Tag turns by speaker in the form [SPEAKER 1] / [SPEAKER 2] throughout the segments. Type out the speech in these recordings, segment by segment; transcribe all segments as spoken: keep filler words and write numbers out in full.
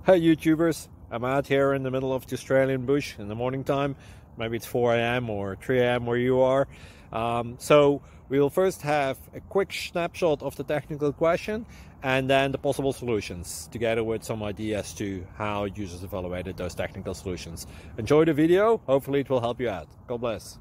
[SPEAKER 1] Hey YouTubers, I'm out here in the middle of the Australian bush in the morning time. Maybe it's four A M or three A M where you are. Um, so we will first have a quick snapshot of the technical question and then the possible solutions, together with some ideas to how users evaluated those technical solutions. Enjoy the video, hopefully it will help you out. God bless.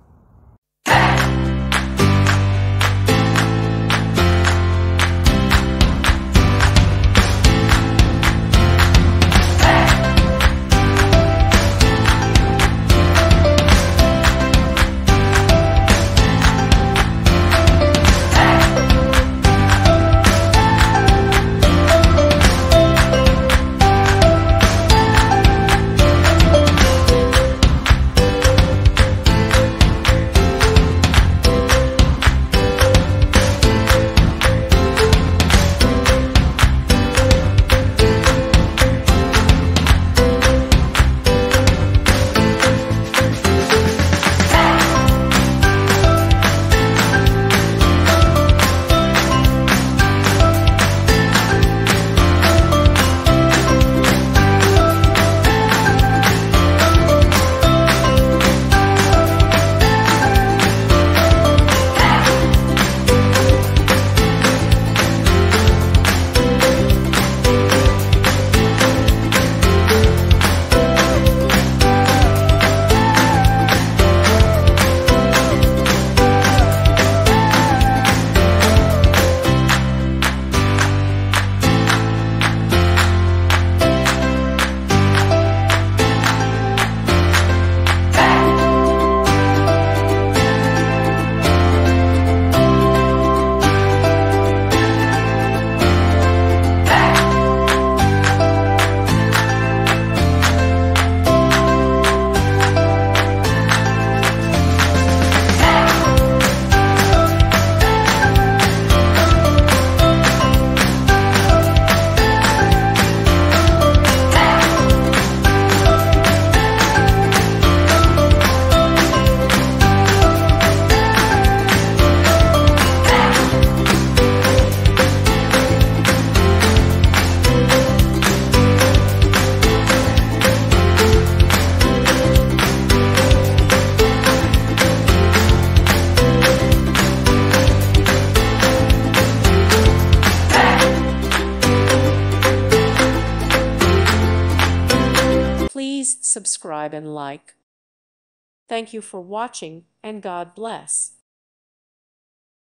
[SPEAKER 2] Please subscribe and like. Thank you for watching, and God bless.